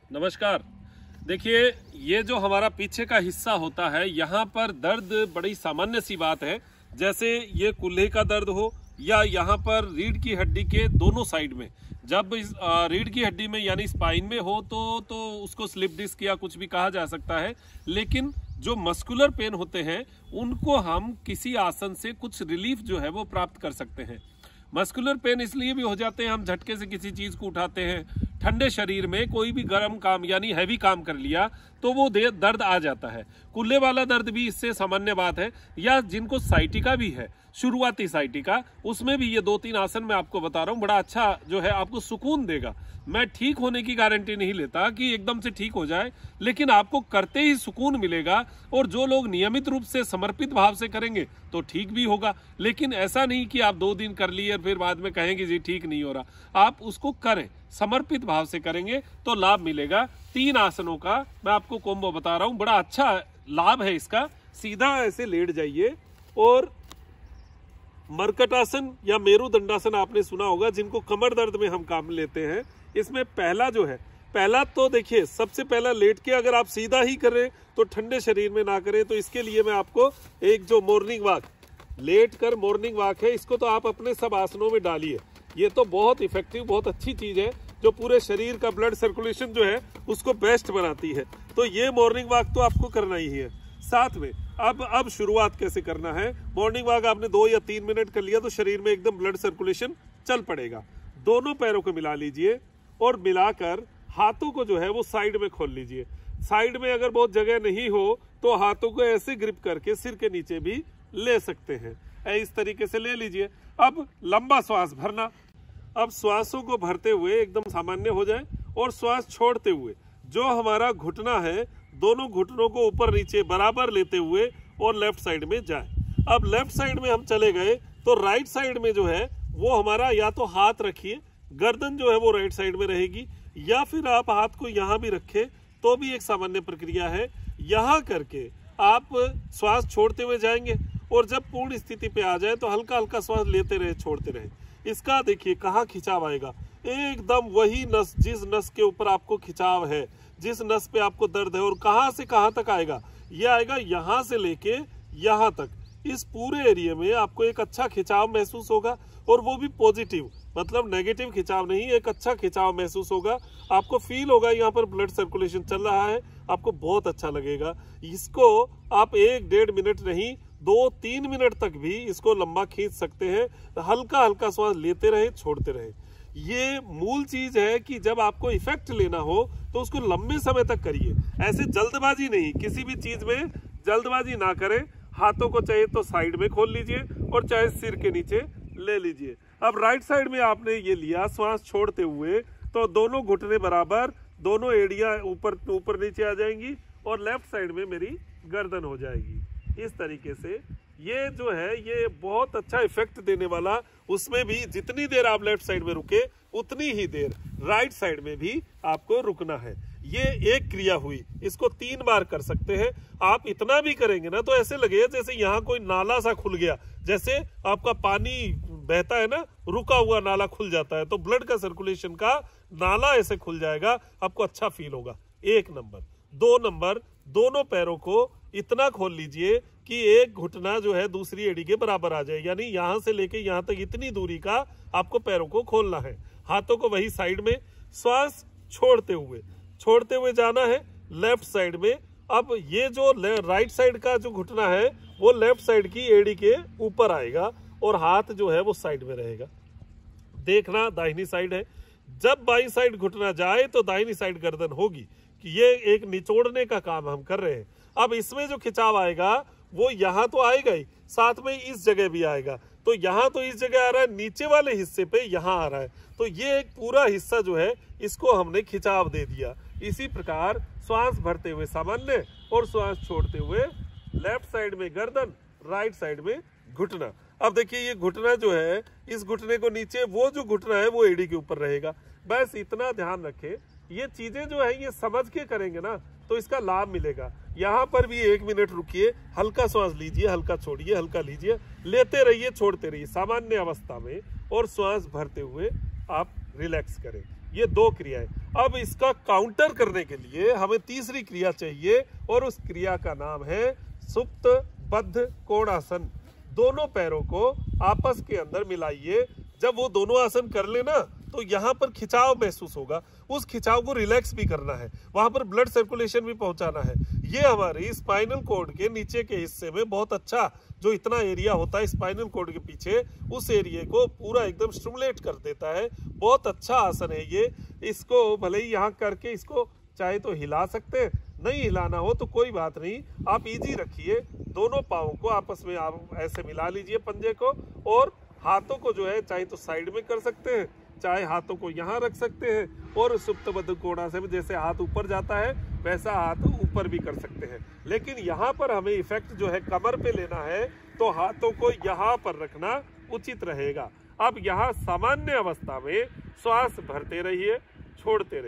नमस्कार। देखिए, ये जो हमारा पीछे का हिस्सा होता है, यहाँ पर दर्द बड़ी सामान्य सी बात है। जैसे ये कूल्हे का दर्द हो या यहाँ पर रीढ़ की हड्डी के दोनों साइड में, जब इस रीढ़ की हड्डी में यानी स्पाइन में हो तो उसको स्लिप डिस्क या कुछ भी कहा जा सकता है। लेकिन जो मस्कुलर पेन होते हैं उनको हम किसी आसन से कुछ रिलीफ जो है वो प्राप्त कर सकते हैं। मस्कुलर पेन इसलिए भी हो जाते हैं, हम झटके से किसी चीज को उठाते हैं, ठंडे शरीर में कोई भी गर्म काम यानी हैवी काम कर लिया तो वो दर्द आ जाता है। कुल्ले वाला दर्द भी इससे सामान्य बात है। या जिनको साइटिका भी है, शुरुआती साइटिका, उसमें भी ये 2-3 आसन मैं आपको बता रहा हूँ, बड़ा अच्छा जो है आपको सुकून देगा। मैं ठीक होने की गारंटी नहीं लेता कि एकदम से ठीक हो जाए, लेकिन आपको करते ही सुकून मिलेगा। और जो लोग नियमित रूप से समर्पित भाव से करेंगे तो ठीक भी होगा। लेकिन ऐसा नहीं कि आप 2 दिन कर लिए और फिर बाद में कहेंगे जी ठीक नहीं हो रहा। आप उसको करें, समर्पित भाव से करेंगे तो लाभ मिलेगा। 3 आसनों का मैं आपको कॉम्बो बता रहा हूँ, बड़ा अच्छा लाभ है इसका। सीधा ऐसे लेट जाइए और मरकटासन या मेरुदंडासन आपने सुना होगा, जिनको कमर दर्द में हम काम लेते हैं। इसमें पहला तो देखिए, सबसे पहला लेट के अगर आप सीधा ही करें तो ठंडे शरीर में ना करें। तो इसके लिए मैं आपको एक जो मॉर्निंग वॉक, लेट कर मॉर्निंग वॉक है, इसको तो आप अपने सब आसनों में डालिए। ये तो बहुत इफेक्टिव, बहुत अच्छी चीज है जो पूरे शरीर का ब्लड सर्कुलेशन जो है उसको बेस्ट बनाती है। तो ये मॉर्निंग वॉक तो आपको करना ही है। साथ में अब शुरुआत कैसे करना है। मॉर्निंग वॉक आपने 2 या 3 मिनट कर लिया तो शरीर में एकदम ब्लड सर्कुलेशन चल पड़ेगा। दोनों पैरों को मिला लीजिए और मिलाकर हाथों को जो है वो साइड में खोल लीजिए। साइड में अगर बहुत जगह नहीं हो तो हाथों को ऐसे ग्रिप करके सिर के नीचे भी ले सकते हैं। इस तरीके से ले लीजिए। अब लंबा श्वास भरना। अब श्वासों को भरते हुए एकदम सामान्य हो जाए और श्वास छोड़ते हुए जो हमारा घुटना है, दोनों घुटनों को ऊपर नीचे बराबर लेते हुए और लेफ्ट साइड में जाए। अब लेफ्ट साइड में हम चले गए तो राइट साइड में जो है वो हमारा, या तो हाथ रखिए, गर्दन जो है वो राइट साइड में रहेगी, या फिर आप हाथ को यहाँ भी रखें तो भी एक सामान्य प्रक्रिया है। यहाँ करके आप श्वास छोड़ते हुए जाएंगे और जब पूर्ण स्थिति पे आ जाए तो हल्का हल्का श्वास लेते रहे, छोड़ते रहे। इसका देखिए कहाँ खिंचाव आएगा, एकदम वही नस, जिस नस के ऊपर आपको खिंचाव है, जिस नस पे आपको दर्द है, और कहाँ से कहाँ तक आएगा, ये आएगा यहाँ से लेके यहाँ तक। इस पूरे एरिया में आपको एक अच्छा खिंचाव महसूस होगा, और वो भी पॉजिटिव, मतलब नेगेटिव खिंचाव नहीं, एक अच्छा खिंचाव महसूस होगा। आपको फील होगा यहाँ पर ब्लड सर्कुलेशन चल रहा है, आपको बहुत अच्छा लगेगा। इसको आप 1-1.5 मिनट नहीं, 2-3 मिनट तक भी इसको लंबा खींच सकते हैं। हल्का हल्का श्वास लेते रहे, छोड़ते रहे। ये मूल चीज है कि जब आपको इफेक्ट लेना हो तो उसको लंबे समय तक करिए। ऐसे जल्दबाजी नहीं, किसी भी चीज में जल्दबाजी ना करें। हाथों को चाहे तो साइड में खोल लीजिए और चाहे सिर के नीचे ले लीजिए। अब राइट साइड में आपने ये लिया श्वास छोड़ते हुए तो दोनों घुटने बराबर, दोनों एड़ियां ऊपर नीचे आ जाएंगी और लेफ्ट साइड में मेरी गर्दन हो जाएगी। इस तरीके से ये जो है ये बहुत अच्छा इफेक्ट देने वाला। उसमें भी जितनी देर आप लेफ्ट साइड में रुके उतनी ही देर राइट साइड में भी आपको रुकना है। ये एक क्रिया हुई, इसको 3 बार कर सकते हैं। आप इतना भी करेंगे ना तो ऐसे लगेगा जैसे यहाँ कोई नाला सा खुल गया, जैसे आपका पानी बहता है ना, रुका हुआ नाला खुल जाता है, तो ब्लड का सर्कुलेशन का नाला ऐसे खुल जाएगा, आपको अच्छा फील होगा। 1 नंबर। 2 नंबर, दोनों पैरों को इतना खोल लीजिए कि एक घुटना जो है दूसरी एड़ी के बराबर आ जाए, यानी यहाँ से लेके यहाँ तक इतनी दूरी का आपको पैरों को खोलना है। हाथों को वही साइड में, श्वास छोड़ते हुए जाना है लेफ्ट साइड में। अब ये जो राइट साइड का जो घुटना है वो लेफ्ट साइड की एड़ी के ऊपर आएगा और हाथ जो है वो साइड में रहेगा। देखना दाहिनी साइड है। जब बाईं साइड घुटना जाए तो दाहिनी साइड गर्दन होगी, कि ये एक निचोड़ने का काम हम कर रहे हैं। अब इसमें जो खिंचाव आएगा वो यहाँ तो आएगा ही, साथ में इस जगह भी आएगा। तो यहाँ तो इस जगह आ रहा है, नीचे वाले हिस्से पे यहाँ आ रहा है, तो ये एक पूरा हिस्सा जो है इसको हमने खिंचाव दे दिया। इसी प्रकार श्वास भरते हुए सामान्य और श्वास छोड़ते हुए लेफ्ट साइड में गर्दन, राइट साइड में घुटना। अब देखिए ये घुटना जो है, इस घुटने को नीचे, वो जो घुटना है वो एड़ी के ऊपर रहेगा। बस इतना ध्यान रखें। ये चीजें जो है ये समझ के करेंगे ना तो इसका लाभ मिलेगा। यहाँ पर भी 1 मिनट रुकिए, हल्का श्वास लीजिए, हल्का छोड़िए, हल्का लीजिए, लेते रहिए, छोड़ते रहिए सामान्य अवस्था में, और श्वास भरते हुए आप रिलैक्स करें। ये 2 क्रियाएं। अब इसका काउंटर करने के लिए हमें तीसरी क्रिया चाहिए और उस क्रिया का नाम है सुप्त बद्ध कोणासन। दोनों पैरों को आपस के अंदर मिलाइए। जब वो दोनों आसन कर लेना तो यहाँ पर खिंचाव महसूस होगा, उस खिंचाव को रिलैक्स भी करना है, वहां पर ब्लड सर्कुलेशन भी पहुंचाना है। ये हमारी स्पाइनल कॉर्ड के नीचे के हिस्से में बहुत अच्छा, जो इतना एरिया होता है स्पाइनल कॉर्ड के पीछे, उस एरिया को पूरा एकदम स्टिमुलेट कर देता है। बहुत अच्छा आसन है ये। इसको भले ही यहाँ करके इसको चाहे तो हिला सकते हैं, नहीं हिलाना हो तो कोई बात नहीं, आप इजी रखिए। दोनों पाँव को आपस में आप ऐसे मिला लीजिए पंजे को, और हाथों को जो है चाहे तो साइड में कर सकते हैं, चाहे हाथों को यहाँ रख सकते हैं, और सुप्त बद्ध कोणासन में जैसे हाथ ऊपर जाता है वैसा हाथ ऊपर भी कर सकते हैं। लेकिन यहाँ पर हमें इफेक्ट जो है कमर पे लेना है, तो हाथों को यहाँ पर रखना उचित रहेगा। अब यहाँ सामान्य अवस्था में श्वास भरते रहिए, छोड़ते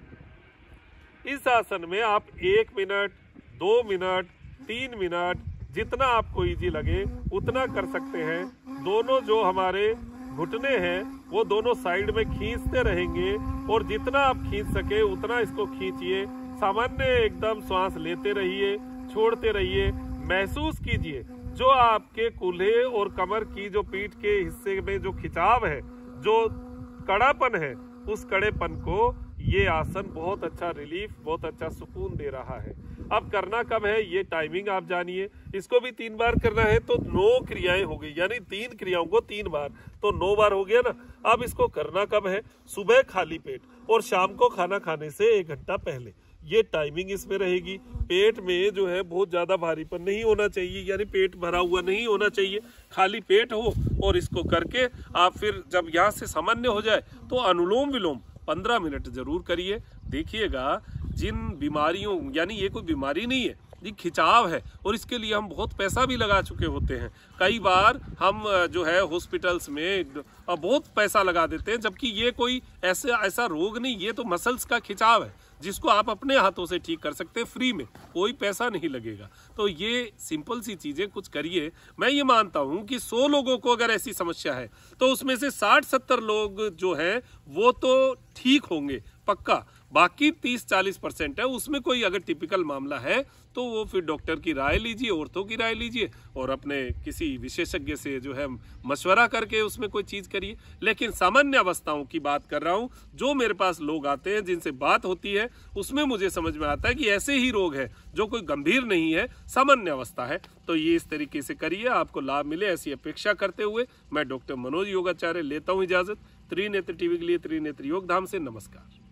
रहिए। इस आसन में आप 1 मिनट, 2 मिनट, 3 मिनट, जितना आपको इजी लगे उतना कर सकते हैं। दोनों जो हमारे घुटने हैं वो दोनों साइड में खींचते रहेंगे, और जितना आप खींच सके उतना इसको खींचिए। सामान्य एकदम श्वास लेते रहिए, छोड़ते रहिए। महसूस कीजिए जो आपके कूल्हे और कमर की जो पीठ के हिस्से में जो खिंचाव है, जो कड़ापन है, उस कड़ेपन को ये आसन बहुत अच्छा रिलीफ, बहुत अच्छा सुकून दे रहा है। अब करना कब है ये टाइमिंग आप जानिए। इसको भी 3 बार करना है तो 9 क्रियाएं हो गई, यानी 3 क्रियाओं को 3 बार, तो 9 बार हो गया ना। अब इसको करना कब है? सुबह खाली पेट और शाम को खाना खाने से 1 घंटा पहले। ये टाइमिंग इसमें रहेगी। पेट में जो है बहुत ज्यादा भारीपन नहीं होना चाहिए, यानी पेट भरा हुआ नहीं होना चाहिए, खाली पेट हो। और इसको करके आप फिर जब यहाँ से सामान्य हो जाए तो अनुलोम विलोम 15 मिनट जरूर करिए। देखिएगा जिन बीमारियों, यानी ये कोई बीमारी नहीं है, ये खिंचाव है, और इसके लिए हम बहुत पैसा भी लगा चुके होते हैं। कई बार हम जो है हॉस्पिटल्स में बहुत पैसा लगा देते हैं, जबकि ये कोई ऐसा रोग नहीं, ये तो मसल्स का खिंचाव है जिसको आप अपने हाथों से ठीक कर सकते हैं फ्री में, कोई पैसा नहीं लगेगा। तो ये सिंपल सी चीजें कुछ करिए। मैं ये मानता हूं कि 100 लोगों को अगर ऐसी समस्या है तो उसमें से 60-70 लोग जो है वो तो ठीक होंगे पक्का। बाकी 30-40% है, उसमें कोई अगर टिपिकल मामला है तो वो फिर डॉक्टर की राय लीजिए, औरतों की राय लीजिए, और अपने किसी विशेषज्ञ से जो है मशवरा करके उसमें कोई चीज करिए। लेकिन सामान्य अवस्थाओं की बात कर रहा हूँ, जो मेरे पास लोग आते हैं जिनसे बात होती है, उसमें मुझे समझ में आता है कि ऐसे ही रोग है जो कोई गंभीर नहीं है, सामान्य अवस्था है। तो ये इस तरीके से करिए, आपको लाभ मिले ऐसी अपेक्षा करते हुए मैं डॉक्टर मनोज योगाचार्य लेता हूँ इजाजत। त्रिनेत्र टीवी के लिए त्रिनेत्र योग धाम से नमस्कार।